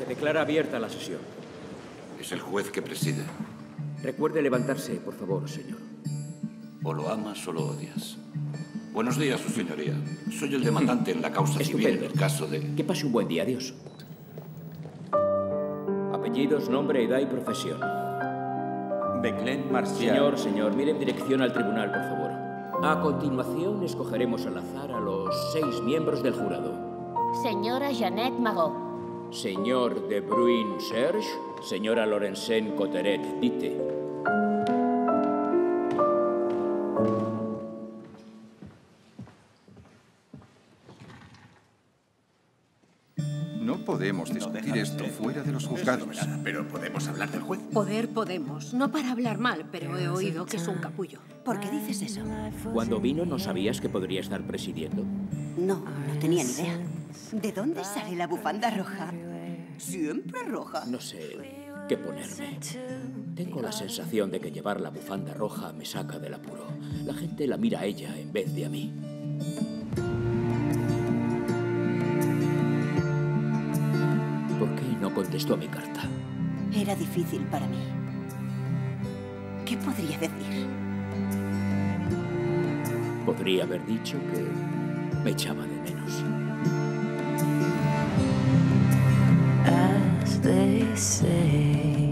declara abierta la sesión. Es el juez que preside. Recuerde levantarse, por favor, señor. O lo amas o lo odias. Buenos días, su señoría. Soy el demandante en la causa civil en el caso de... Que pase un buen día, adiós. Apellidos, nombre, edad y profesión. Beclen Marcial. Señor, mire en dirección al tribunal, por favor. A continuación, escogeremos al azar a los 6 miembros del jurado. Señora Jeannette Magot. Señor De Bruyne Serge, señora Lorenzen Coteret Dite. No podemos discutir esto fuera de los juzgados. Pero podemos hablar del juez. Podemos. No para hablar mal, pero he oído que es un capullo. ¿Por qué dices eso? Cuando vino, ¿no sabías que podría estar presidiendo? No tenía ni idea. ¿De dónde sale la bufanda roja? Siempre roja. No sé qué ponerme. Tengo la sensación de que llevar la bufanda roja me saca del apuro. La gente la mira a ella en vez de a mí. ¿Por qué no contestó a mi carta? Era difícil para mí. ¿Qué podría decir? Podría haber dicho que me echaba de menos. As they say.